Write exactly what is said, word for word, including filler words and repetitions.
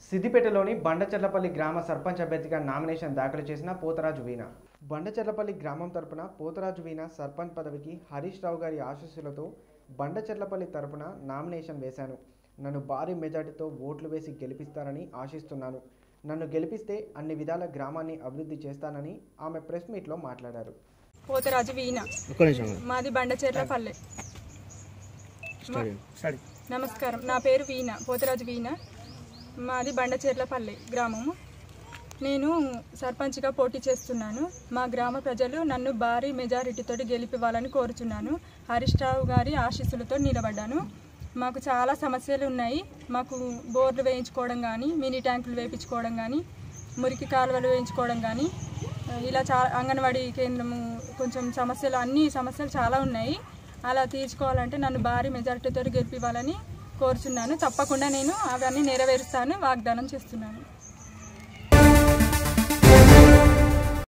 సిద్దిపేటలోని బండచెర్లపల్లి గ్రామ సర్పంచ్ అభ్యర్థిగా నామినేషన్ దాఖలు చేసిన పోతరాజు వీణ. బండచెర్లపల్లి గ్రామం తరపున పోతరాజు వీణ సర్పంచ్ పదవికి హరీష్ రావు గారి ఆశీస్సులతో బండచెర్లపల్లి తరపున నామినేషన్ వేశాను. నన్ను భారీ మెజార్టీతో ఓట్లు వేసి గెలిపిస్తారని ఆశిస్తున్నాను. నన్ను గెలిపిస్తే అన్ని విధాల గ్రామాన్ని అభివృద్ధి చేస్తానని ఆమె ప్రెస్ మీట్లో మాట్లాడారు. పోతరాజు వీణ, మాది బండచెర్లపల్లి. నమస్కారం, నా పేరు వీణ, పోతరాజు వీణ, మాది బండచెర్లపల్లి గ్రామము. నేను సర్పంచ్గా పోటీ చేస్తున్నాను. మా గ్రామ ప్రజలు నన్ను భారీ మెజారిటీతో గెలిపివ్వాలని కోరుచున్నాను. హరీష్ రావు గారి ఆశీస్సులతో నిలబడ్డాను. మాకు చాలా సమస్యలు ఉన్నాయి. మాకు బోర్లు వేయించుకోవడం కానీ, మినీ ట్యాంకులు వేయించుకోవడం కానీ, మురికి కాలువలు వేయించుకోవడం కానీ, ఇలా చా అంగన్వాడీ కేంద్రము కొంచెం సమస్యలు, అన్ని సమస్యలు చాలా ఉన్నాయి. అలా తీర్చుకోవాలంటే నన్ను భారీ మెజారిటీతో గెలిపివ్వాలని కోరుచున్నాను. తప్పకుండా నేను అవన్నీ నెరవేరుస్తాను, వాగ్దానం చేస్తున్నాను.